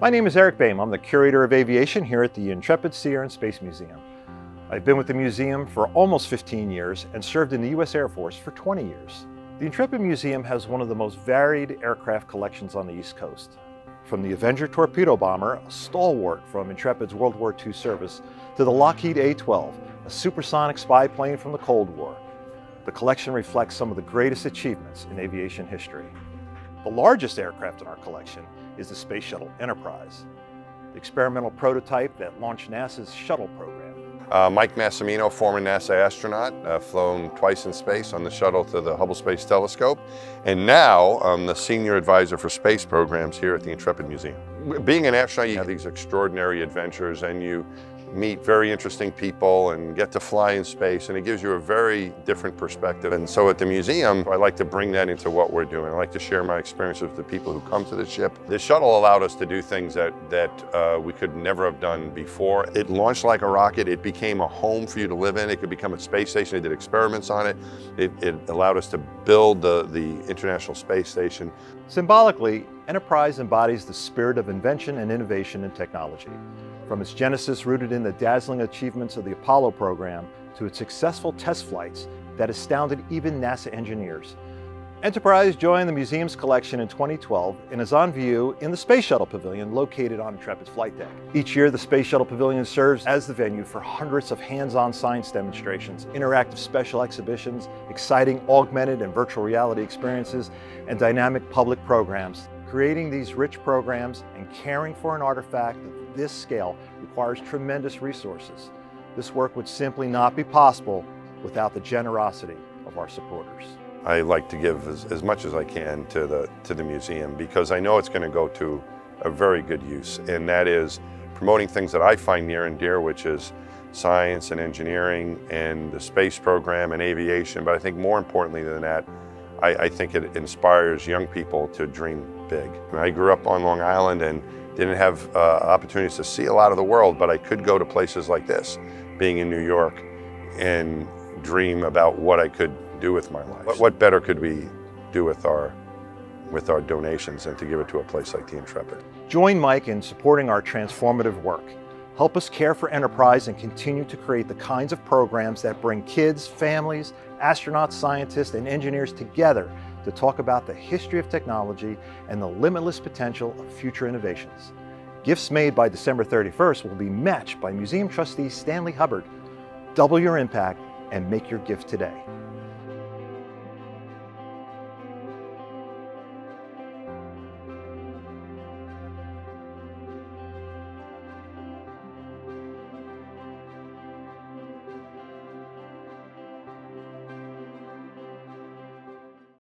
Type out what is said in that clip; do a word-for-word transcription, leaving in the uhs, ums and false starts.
My name is Eric Boehm. I'm the curator of aviation here at the Intrepid Sea, Air and Space Museum. I've been with the museum for almost fifteen years and served in the U S Air Force for twenty years. The Intrepid Museum has one of the most varied aircraft collections on the East Coast. From the Avenger torpedo bomber, a stalwart from Intrepid's World War Two service, to the Lockheed A twelve, a supersonic spy plane from the Cold War. The collection reflects some of the greatest achievements in aviation history. The largest aircraft in our collection is the Space Shuttle Enterprise, the experimental prototype that launched NASA's Shuttle program. Uh, Mike Massimino, former NASA astronaut, uh, flown twice in space on the shuttle to the Hubble Space Telescope, and now I'm the senior advisor for space programs here at the Intrepid Museum. Being an astronaut, you have these extraordinary adventures and you meet very interesting people and get to fly in space, and it gives you a very different perspective. And so at the museum, I like to bring that into what we're doing. I like to share my experiences with the people who come to the ship. The shuttle allowed us to do things that, that uh, we could never have done before. It launched like a rocket. It became a home for you to live in. It could become a space station. They did experiments on it. It, it allowed us to build the, the International Space Station. Symbolically, Enterprise embodies the spirit of invention and innovation in technology. From its genesis rooted in the dazzling achievements of the Apollo program to its successful test flights that astounded even NASA engineers. Enterprise joined the museum's collection in twenty twelve and is on view in the Space Shuttle Pavilion located on Intrepid's flight deck. Each year, the Space Shuttle Pavilion serves as the venue for hundreds of hands-on science demonstrations, interactive special exhibitions, exciting augmented and virtual reality experiences, and dynamic public programs. Creating these rich programs and caring for an artifact of this scale requires tremendous resources. This work would simply not be possible without the generosity of our supporters. I like to give as, as much as I can to the, to the museum because I know it's going to go to a very good use, and that is promoting things that I find near and dear, which is science and engineering and the space program and aviation. But I think more importantly than that, I, I think it inspires young people to dream big. I grew up on Long Island and didn't have uh, opportunities to see a lot of the world, but I could go to places like this, being in New York, and dream about what I could do with my life. What, what better could we do with our, with our donations than to give it to a place like the Intrepid? Join Mike in supporting our transformative work. Help us care for Enterprise and continue to create the kinds of programs that bring kids, families, astronauts, scientists, and engineers together to talk about the history of technology and the limitless potential of future innovations. Gifts made by December thirty-first will be matched by Museum Trustee Stanley Hubbard. Double your impact and make your gift today.